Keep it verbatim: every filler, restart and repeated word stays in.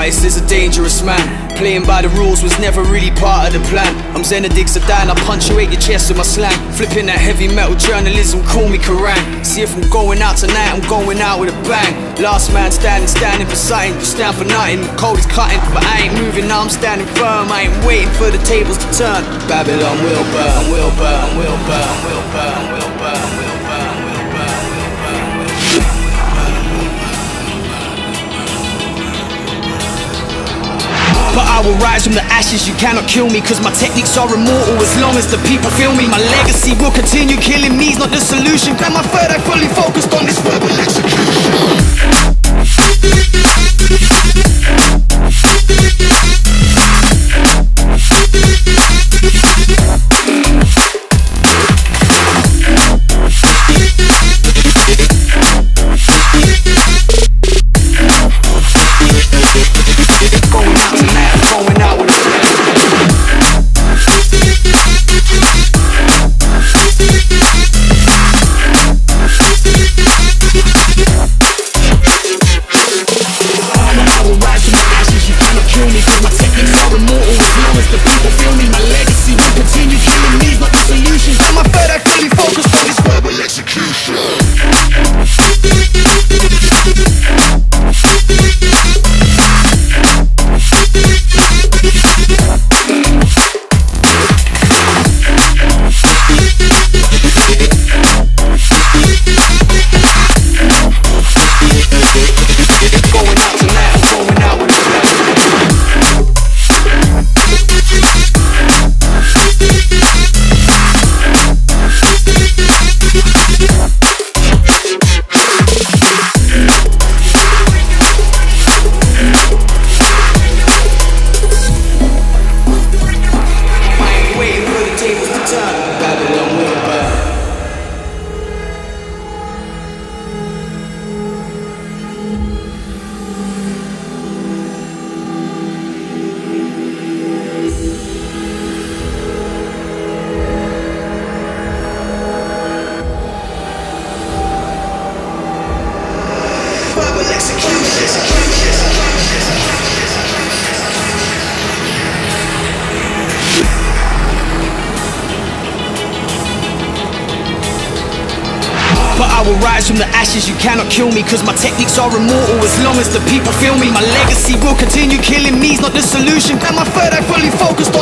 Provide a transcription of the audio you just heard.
artist is a dangerous man. Playing by the rules was never really part of the plan. I'm Zenedict Zidane, I punctuate your chest with my slang. Flipping that heavy metal journalism, call me Kerrang. See if I'm going out tonight, I'm going out with a bang. Last man standing, standing for something. You stand for nothing, the cold is cutting, but I ain't moving, now I'm standing firm. I ain't waiting for the tables to turn. Babylon will burn, will burn, will burn, will burn, will burn, will burn, will burn, will burn, will burn. But I will rise from the ashes, you cannot kill me, cause my techniques are immortal as long as the people feel me. My legacy will continue, killing me's not the solution. Got my third eye fully focused on this verbal execution. But I will rise from the ashes, you cannot kill me, cause my techniques are immortal as long as the people feel me. My legacy will continue, killing me's not the solution. Got my third eye fully focused